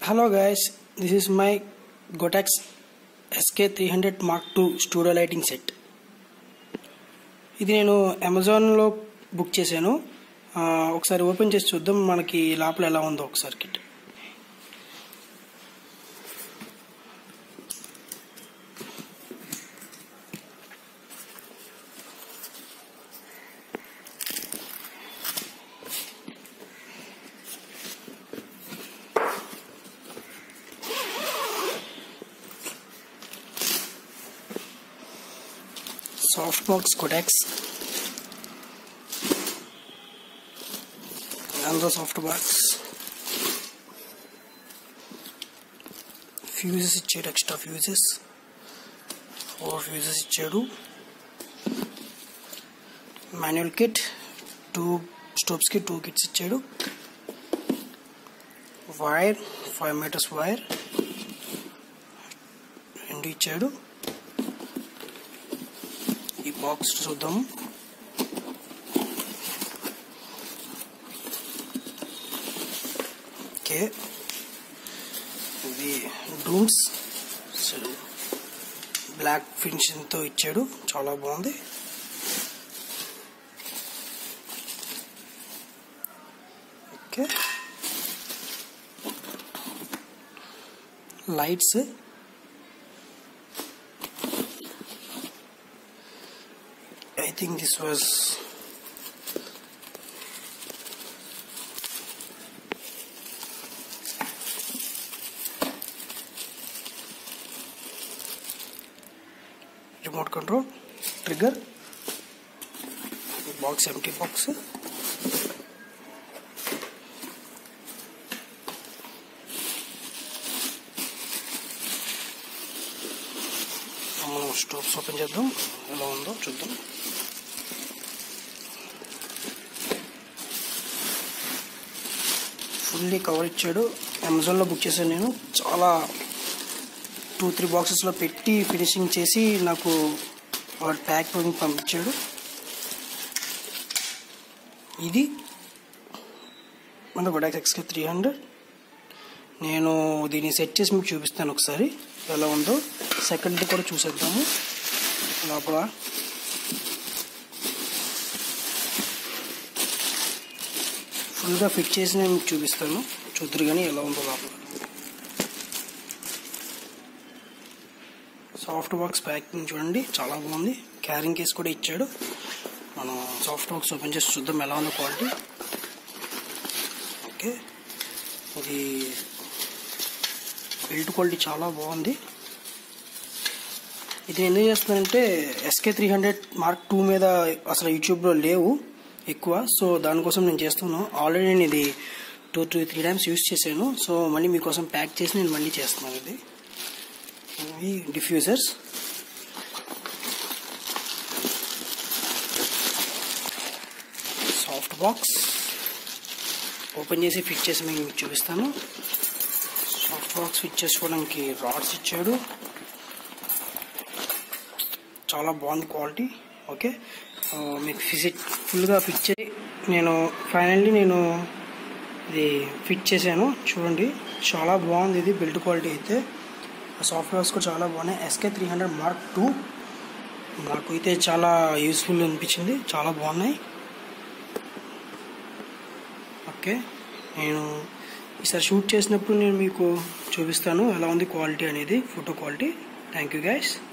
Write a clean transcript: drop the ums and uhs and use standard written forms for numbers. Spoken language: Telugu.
Hello guys, this is my Gotex SK300 Mark II Studio Lighting Set. ఇది నేను అమెజాన్లో బుక్ చేశాను. ఒకసారి ఓపెన్ చేసి చూద్దాం మనకి లోపల ఎలా ఉందో ఒకసారి kit. Softbox Gotex, another softbox, fuses ఇచ్చాడు, extra fuses, 4 fuses ఇచ్చాడు, manual kit, 2 stops కి 2 kits ఇచ్చాడు, wire 5 meters wire రెండు ఇచ్చాడు. ఈ బాక్స్ చూద్దాం. ఓకే, ఇది డూమ్స్ బ్లాక్ ఫినిషింగ్ తో ఇచ్చాడు, చాలా బాగుంది. Okay, lights I think this was remote control, trigger, box, empty box. మనం స్టోప్స్ ఓపెన్ చేద్దాం, ఎలా ఉందో చూద్దాం. ఫుల్లీ కవర్ ఇచ్చాడు. అమెజాన్లో బుక్ చేశాను నేను. చాలా 2-3 బాక్సెస్లో పెట్టి ఫినిషింగ్ చేసి నాకు వాడు ప్యాక్ పంపించాడు. ఇది మన Gotex SK300. నేను దీన్ని సెట్ చేసి మీకు చూపిస్తాను ఒకసారి ఎలా ఉందో. సెకండ్ కూడా చూసేద్దాము. లోపల ఫుల్గా ఫిట్ చేసి నేను మీకు చూపిస్తాను, చూద్దరు కానీ ఎలా ఉందో లోపల. సాఫ్ట్ బాక్స్ ప్యాకింగ్ చూడండి, చాలా బాగుంది. క్యారింగ్ కేస్ కూడా ఇచ్చాడు. మనం సాఫ్ట్ బాక్స్ ఓపెన్ చేసి చూద్దాం ఎలా ఉందో క్వాలిటీ. ఓకే, ఇది బిల్డ్ క్వాలిటీ చాలా బాగుంది. ఇది నేను ఎందుకు చేస్తున్నానంటే SK300 Mark II మీద అసలు యూట్యూబ్లో లేవు ఎక్కువ, సో దానికోసం నేను చేస్తున్నాను. ఆల్రెడీ నేను ఇది 2-3 టైమ్స్ యూజ్ చేశాను, సో మళ్ళీ మీకోసం ప్యాక్ చేసి నేను మళ్ళీ చేస్తున్నాను. ఇది ఇవి డిఫ్యూజర్స్, సాఫ్ట్ బాక్స్ ఓపెన్ చేసి ఫిట్ చేసి మీకు చూపిస్తాను. సాఫ్ట్ బాక్స్ ఫిట్ చేసుకోవడానికి రాడ్స్ ఇచ్చాడు, చాలా బాగుంది క్వాలిటీ. ఓకే, మీకు ఫుల్గా ఫిట్ చేసి ఫైనల్లీ నేను ఇది ఫిట్ చేశాను. చూడండి, చాలా బాగుంది. ఇది బిల్డ్ క్వాలిటీ అయితే సాఫ్ట్ బాక్స్ కూడా చాలా బాగున్నాయి. SK300 Mark II నాకు అయితే చాలా యూస్ఫుల్ అనిపించింది, చాలా బాగున్నాయి. ఓకే, నేను ఈసారి షూట్ చేసినప్పుడు నేను మీకు చూపిస్తాను ఎలా ఉంది క్వాలిటీ అనేది, photo quality. Thank you guys.